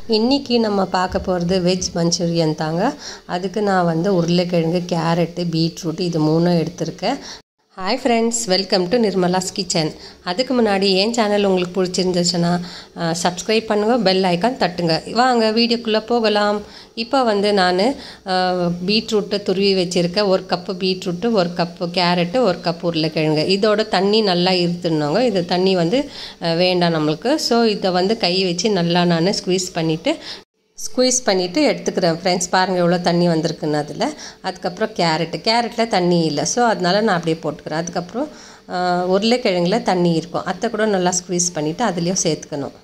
இன்றைக்கி நம்ம பார்க்க போகிறது வெஜ் மஞ்சூரியன் தாங்க. அதுக்கு நான் வந்து உருளைக்கிழங்கு, கேரட்டு, பீட்ரூட் இது மூணும் எடுத்திருக்கேன். Hi friends, welcome to Nirmala's kitchen. அதுக்கு முன்னாடி என் சேனல் உங்களுக்கு பிடிச்சிருந்துச்சுன்னா சப்ஸ்கிரைப் பண்ணுங்கள், பெல் ஐக்கான் தட்டுங்க. வாங்க வீடியோக்குள்ளே போகலாம். இப்போ வந்து நான் பீட்ரூட்டு துருவி வச்சுருக்கேன். 1 cup beetroot, 1 cup carrot, 1 cup உருளைக்கிழங்கு. இதோட தண்ணி நல்லா இருத்துனாங்க. இது தண்ணி வந்து வேண்டாம் நம்மளுக்கு. ஸோ இதை வந்து கை வச்சு நல்லா நான் ஸ்குவீஸ் பண்ணிவிட்டு எடுத்துக்கிறேன் ஃப்ரெண்ட்ஸ். பாருங்கள் எவ்வளோ தண்ணி வந்திருக்குன்னு அதில். அதுக்கப்புறம் கேரட்டில் தண்ணி இல்லை, ஸோ அதனால் நான் அப்படியே போட்டுக்கிறேன். அதுக்கப்புறம் உருளைக்கிழங்குல தண்ணி இருக்கும், அதை கூட நல்லா ஸ்குவீஸ் பண்ணிவிட்டு அதுலேயும் சேர்த்துக்கணும்.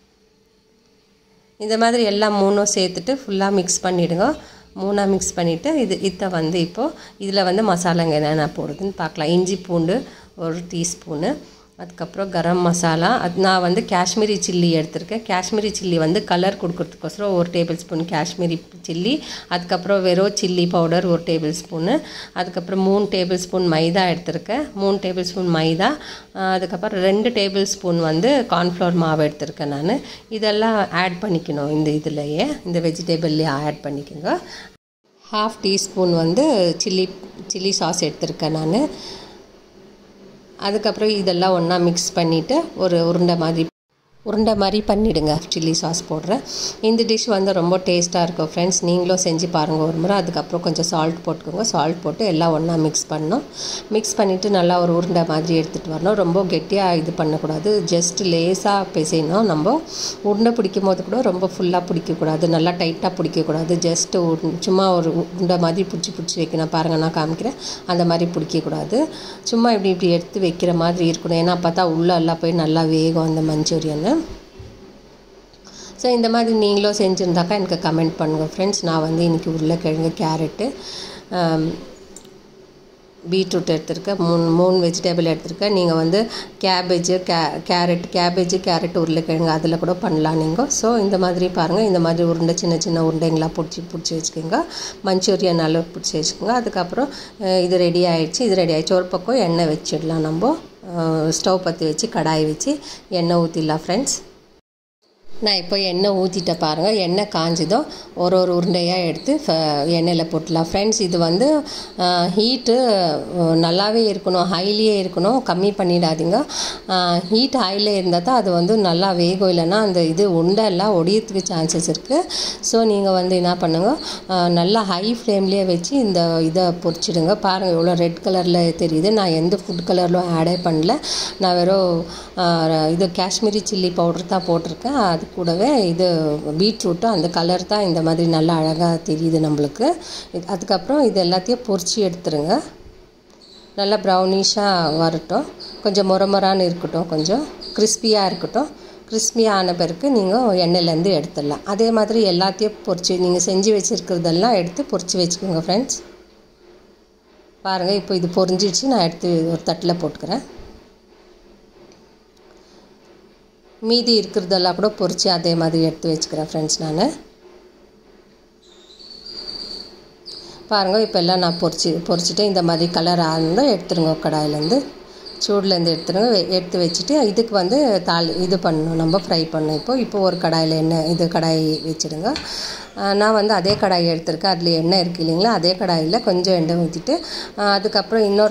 இந்த மாதிரி எல்லாம் மூணும் சேர்த்துட்டு ஃபுல்லாக மிக்ஸ் பண்ணிவிடுங்க. மூணாக மிக்ஸ் பண்ணிவிட்டு இதை வந்து இப்போது இதில் வந்து மசாலாங்க என்னென்ன போடுறதுன்னு பார்க்கலாம். இஞ்சி பூண்டு 1 டீஸ்பூனு, அதுக்கப்புறம் கரம் மசாலா. நான் வந்து காஷ்மீரி சில்லி எடுத்திருக்கேன். காஷ்மீரி சில்லி வந்து கலர் கொடுக்கறதுக்கோசரம் 1 டேபிள் ஸ்பூன் காஷ்மீரி சில்லி. அதுக்கப்புறம் வெறும் சில்லி பவுடர் 1 டேபிள் ஸ்பூனு. அதுக்கப்புறம் 3 டேபிள் ஸ்பூன் மைதா எடுத்திருக்கேன். 3 டேபிள் ஸ்பூன் மைதா. அதுக்கப்புறம் 2 டேபிள் ஸ்பூன் வந்து கார்ன்ஃப்ளவர் மாவு எடுத்திருக்கேன் நான். இதெல்லாம் ஆட் பண்ணிக்கணும் இதிலையே, இந்த வெஜிடபிள்லேயே ஆட் பண்ணிக்கோங்க. 1/2 டீஸ்பூன் வந்து சில்லி சாஸ் எடுத்திருக்கேன் நான். அதுக்கப்புறம் இதெல்லாம் ஒன்றா மிக்ஸ் பண்ணிவிட்டு ஒரு உருண்டை மாதிரி பண்ணிவிடுங்க. சில்லி சாஸ் போடுறேன். இந்த டிஷ் வந்து ரொம்ப டேஸ்ட்டாக இருக்கும் ஃப்ரெண்ட்ஸ். நீங்களும் செஞ்சு பாருங்கள் ஒரு முறை. அதுக்கப்புறம் கொஞ்சம் சால்ட் போட்டுக்கோங்க. சால்ட் போட்டு எல்லாம் ஒன்றா மிக்ஸ் பண்ணிவிட்டு நல்லா ஒரு உருண்டை மாதிரி எடுத்துகிட்டு வரணும். ரொம்ப கெட்டியாக இது பண்ணக்கூடாது, ஜஸ்ட் லேஸாக பிசையணும். நம்ம உருண்டை பிடிக்கும் போது கூட ரொம்ப ஃபுல்லாக பிடிக்கக்கூடாது, நல்லா டைட்டாக பிடிக்கக்கூடாது. ஜஸ்ட்டு சும்மா ஒரு உருண்டை மாதிரி பிடிச்சி வைக்கணும். பாருங்கள் நான் காமிக்கிறேன். அந்த மாதிரி பிடிக்கக்கூடாது, சும்மா இப்படி எடுத்து வைக்கிற மாதிரி இருக்கணும். ஏன்னா பார்த்தா உள்ளே எல்லாம் போய் நல்லா வேகும் அந்த மஞ்சூரியன்னு. ஸோ இந்த மாதிரி நீங்களும் செஞ்சுருந்தாக்கா எனக்கு கமெண்ட் பண்ணுங்கள் ஃப்ரெண்ட்ஸ். நான் வந்து இன்றைக்கி உருளைக்கிழங்கு, கேரட்டு, பீட்ரூட் எடுத்திருக்கேன். 3 வெஜிடபிள் எடுத்திருக்கேன். நீங்கள் வந்து கேரட் உருளைக்கிழங்கு அதில் கூட பண்ணலாம் நீங்கள். ஸோ இந்த மாதிரி பாருங்கள், இந்த மாதிரி உருண்டை சின்ன உருண்டைங்களாக பிடிச்சி வச்சுக்கோங்க. மஞ்சூரியன் அளவு பிடிச்சி வச்சுக்கோங்க. அதுக்கப்புறம் இது ரெடி ஆகிடுச்சு. ஒரு பக்கம் எண்ணெய் வச்சிடலாம். நம்ம ஸ்டவ் பற்றி வச்சு கடாய் வச்சு எண்ணெய் ஊற்றிடலாம் ஃப்ரெண்ட்ஸ். நான் இப்போ எண்ணெய் ஊற்றிட்டேன் பாருங்கள். எண்ணெய் காஞ்சதும் ஒரு உருண்டையாக எடுத்து எண்ணெயில் போட்டுடலாம் ஃப்ரெண்ட்ஸ். இது வந்து ஹீட்டு நல்லாவே இருக்கணும், ஹைலியே இருக்கணும், கம்மி பண்ணிடாதீங்க. ஹீட் ஹைலே இருந்தால் தான் அது வந்து நல்லா வேகும், இல்லைன்னா அந்த உருண்டை எல்லாம் ஒடியத்துக்கு சான்சஸ் இருக்குது. ஸோ நீங்கள் வந்து என்ன பண்ணுங்கள், நல்லா ஹை ஃப்ளேம்லேயே வச்சு இதை பொரிச்சிடுங்க. பாருங்கள் எவ்வளோ ரெட் கலரில் தெரியுது. நான் எந்த ஃபுட் கலர்லும் ஆடே பண்ணல. நான் வெறும் காஷ்மீரி சில்லி பவுடர் தான் போட்டிருக்கேன். அது கூடவே பீட்ரூட்டும் அந்த கலர் தான் இந்த மாதிரி நல்லா அழகாக தெரியுது நம்மளுக்கு. அதுக்கப்புறம் இது எல்லாத்தையும் பொரிச்சு எடுத்துருங்க. நல்லா ப்ரௌனிஷாக வரட்டும், கொஞ்சம் மொரமொரான்னு இருக்கட்டும், கொஞ்சம் கிறிஸ்பியாக இருக்கட்டும். கிறிஸ்பியாக ஆன பிறகு நீங்கள் எண்ணெயிலேருந்து எடுத்துடலாம். அதே மாதிரி எல்லாத்தையும் பொரிச்சு நீங்கள் செஞ்சு வச்சுருக்கிறதெல்லாம் எடுத்து பொரிச்சு வச்சுக்கோங்க ஃப்ரெண்ட்ஸ். பாருங்கள் இப்போ இது பொரிஞ்சிடுச்சு. நான் எடுத்து ஒரு தட்டில் போட்டுக்கிறேன். மீதி இருக்கிறதெல்லாம் கூட பொரித்து அதே மாதிரி எடுத்து வச்சுக்கிறேன் ஃப்ரெண்ட்ஸ் நான். பாருங்கள் இப்போ எல்லாம் நான் பொரிச்சிட்டு இந்த மாதிரி கலர் ஆனதும் எடுத்துருங்க. கடாயிலேருந்து சூடுலேருந்து எடுத்து வச்சுட்டு இதுக்கு வந்து பண்ணணும், நம்ம ஃப்ரை பண்ணணும். இப்போ ஒரு கடாயில் கடாய் வச்சுடுங்க. நான் வந்து அதே கடாயை எடுத்திருக்கேன். அதில் எண்ணெய் இருக்குது இல்லைங்களா, அதே கடாயில் கொஞ்சம் எண்ணெய் ஊற்றிட்டு அதுக்கப்புறம் இன்னொரு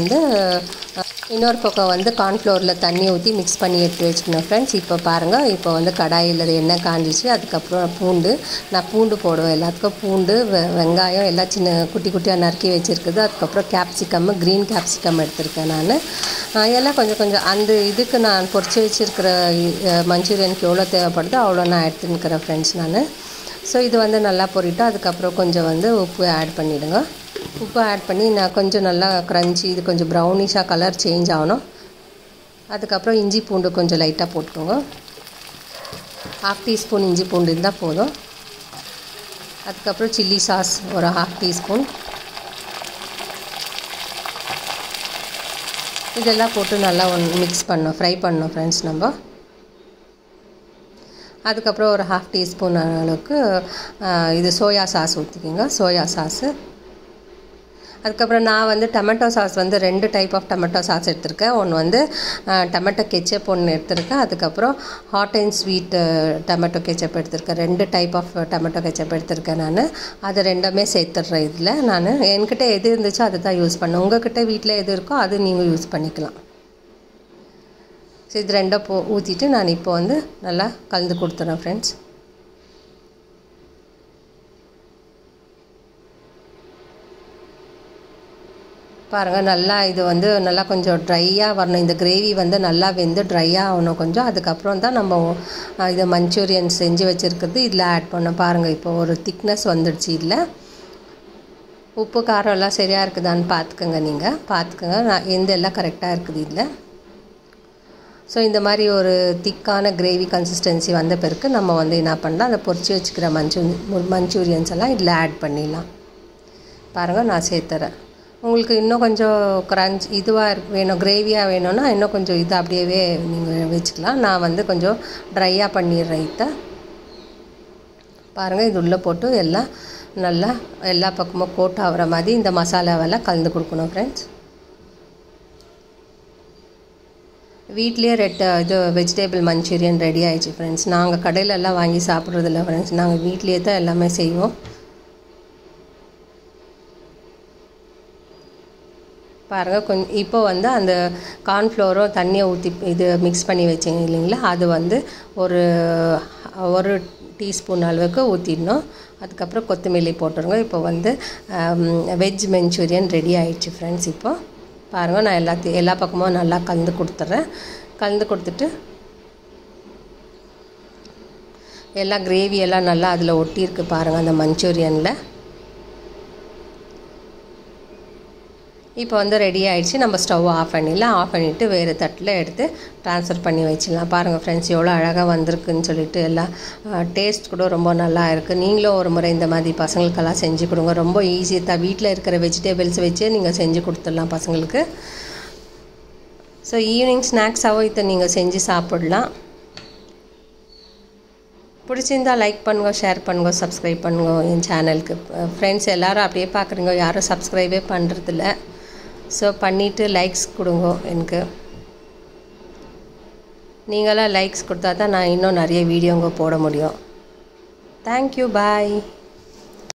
பக்கம் வந்து கார்ன்ஃப்ளவரில் தண்ணி ஊற்றி மிக்ஸ் பண்ணி எடுத்து வச்சுக்கணும் ஃப்ரெண்ட்ஸ். இப்போ பாருங்கள், இப்போ வந்து கடாயில் எண்ணெய் காஞ்சிச்சு. அதுக்கப்புறம் நான் பூண்டு போடுவேன். எல்லாத்துக்கும் பூண்டு, வெங்காயம் எல்லாம் குட்டியாக நறுக்கி வச்சுருக்குது. அதுக்கப்புறம் க்ரீன் கேப்சிகம் எடுத்திருக்கேன் நான். எல்லாம் கொஞ்சம் அந்த இதுக்கு நான் பொரிச்சு வச்சுருக்கிற மஞ்சூரியனுக்கு எவ்வளோ தேவைப்படுதோ அவ்வளோ நான் எடுத்துன்னுக்கிறேன் ஃப்ரெண்ட்ஸ் நான். ஸோ இது வந்து நல்லா பொரிட்டு அதுக்கப்புறம் கொஞ்சம் வந்து உப்பு ஆட் பண்ணிவிடுங்க. உப்பு ஆட் பண்ணி நான் கொஞ்சம் நல்லா க்ரன்ச்சி, இது கொஞ்சம் ப்ரௌனிஷாக கலர் சேஞ்ச் ஆகணும். அதுக்கப்புறம் இஞ்சி பூண்டு கொஞ்சம் லைட்டாக போட்டுக்கோங்க. 1/2 டீஸ்பூன் இஞ்சி பூண்டு இருந்தால் போதும். அதுக்கப்புறம் சில்லி சாஸ் ஒரு 1/2 டீஸ்பூன். இதெல்லாம் போட்டு நல்லா மிக்ஸ் ஃப்ரை பண்ணணும் ஃப்ரெண்ட்ஸ் நம்ம. அதுக்கப்புறம் ஒரு 1/2 டீஸ்பூன் அளவுக்கு சோயா சாஸ் ஊற்றிக்கிங்க. சோயா சாஸு அதுக்கப்புறம் நான் வந்து டொமேட்டோ சாஸ் வந்து 2 டைப் ஆஃப் டொமேட்டோ சாஸ் எடுத்திருக்கேன். ஒன்று வந்து டொமேட்டோ கெச்சப் ஒன்று எடுத்திருக்கேன். அதுக்கப்புறம் hot and sweet tomato ketchup எடுத்திருக்கேன். 2 டைப் ஆஃப் டொமேட்டோ கெச்சப் எடுத்திருக்கேன் நான். அது ரெண்டுமே சேர்த்துட்றேன் இதில். நான் என்கிட்ட எது இருந்துச்சோ அதை தான் யூஸ் பண்ணேன். உங்கள்கிட்ட வீட்டில் எது இருக்கோ அது நீங்கள் யூஸ் பண்ணிக்கலாம். ஸோ இது ரெண்டும் ஊற்றிட்டு நான் இப்போ வந்து நல்லா கலந்து கொடுத்துறேன் ஃப்ரெண்ட்ஸ். பாருங்கள், நல்லா இது வந்து நல்லா கொஞ்சம் ட்ரையாக வரணும். இந்த கிரேவி வந்து நல்லா வெந்து ட்ரையாக ஆகணும் கொஞ்சம். அதுக்கப்புறம் தான் நம்ம இதை மஞ்சூரியன் செஞ்சு வச்சுருக்கிறது இதில் ஆட் பண்ணோம். பாருங்கள், இப்போ ஒரு திக்னஸ் வந்துடுச்சு. இதில் உப்பு காரம் எல்லாம் சரியாக இருக்குதான்னு பார்த்துக்கோங்க. நீங்கள் பார்த்துக்கோங்க, நான் எல்லாம் கரெக்டாக இருக்குது இதில். ஸோ இந்த மாதிரி ஒரு திக்கான கிரேவி கன்சிஸ்டன்சி வந்த பிறகு நம்ம வந்து என்ன பண்ணலாம், அதை பொரிச்சு வச்சுக்கிற மஞ்சூரியன்ஸ் எல்லாம் இதில் ஆட் பண்ணிடலாம். பாருங்கள், நான் சேர்த்துறேன். உங்களுக்கு இன்னும் கொஞ்சம் க்ரன்ச் இதுவாக வேணும், கிரேவியாக வேணும்னா இன்னும் கொஞ்சம் இது அப்படியே நீங்கள் வச்சுக்கலாம். நான் வந்து கொஞ்சம் ட்ரையாக பண்ணிடுறேன் இதை. பாருங்கள், இது உள்ளே போட்டு எல்லாம் நல்லா எல்லா பக்கமும் கோட் ஆகிற மாதிரி இந்த மசாலாவெல்லாம் கலந்து கொடுக்கணும் ஃப்ரெண்ட்ஸ். வீட்லேயே இது வெஜிடேபிள் மஞ்சூரியன் ரெடி ஆகிடுச்சு ஃப்ரெண்ட்ஸ். நாங்கள் கடையிலெல்லாம் வாங்கி சாப்பிட்றதில்ல ஃப்ரெண்ட்ஸ், நாங்கள் வீட்லேயே தான் எல்லாமே செய்வோம். பாருங்கள், கொஞ்சம் இப்போ வந்து அந்த கார்ன்ஃப்ளோரும் தண்ணியை ஊற்றி இது மிக்ஸ் பண்ணி வச்சிங்க இல்லைங்களா, அது வந்து ஒரு டீஸ்பூன் அளவுக்கு ஊற்றிடணும். அதுக்கப்புறம் கொத்தமல்லி போட்டுருங்க. இப்போ வந்து வெஜ் மஞ்சூரியன் ரெடி ஆகிடுச்சு ஃப்ரெண்ட்ஸ். இப்போ பாருங்கள், நான் எல்லா பக்கமும் நல்லா கலந்து கொடுத்துட்றேன். கலந்து கொடுத்துட்டு எல்லா கிரேவியெல்லாம் நல்லா அதில் ஒட்டியிருக்கு பாருங்கள் அந்த மஞ்சூரியனில். இப்போ வந்து ரெடி ஆகிடுச்சு. நம்ம ஸ்டவ் ஆஃப் பண்ணிடலாம். ஆஃப் பண்ணிவிட்டு வேறு தட்டில் எடுத்து ட்ரான்ஸ்ஃபர் பண்ணி வச்சிடலாம். பாருங்கள் ஃப்ரெண்ட்ஸ், எவ்வளோ அழகாக வந்திருக்குன்னு சொல்லிட்டு எல்லாம் டேஸ்ட் கூட ரொம்ப நல்லா இருக்குது. நீங்களும் ஒரு முறை இந்த மாதிரி பசங்களுக்கெல்லாம் செஞ்சு கொடுங்க. ரொம்ப ஈஸி தான், வீட்டில் இருக்கிற வெஜிடபிள்ஸ் வச்சே நீங்கள் செஞ்சு கொடுத்துடலாம் பசங்களுக்கு. ஸோ ஈவினிங் ஸ்நாக்ஸாகவும் இதை நீங்கள் செஞ்சு சாப்பிடலாம். பிடிச்சிருந்தால் லைக் பண்ணுங்க, ஷேர் பண்ணுங்க, சப்ஸ்கிரைப் பண்ணுங்க என் சேனலுக்கு. ஃப்ரெண்ட்ஸ் எல்லோரும் அப்படியே பார்க்குறீங்க, யாரும் சப்ஸ்கிரைபே பண்ணுறதில்ல. ஸோ பண்ணிவிட்டு லைக்ஸ் கொடுங்க. எனக்கு நீங்களாம் லைக்ஸ் கொடுத்தா தான் நான் இன்னும் நிறைய வீடியோங்க போட முடியும். தேங்க்யூ, பாய்.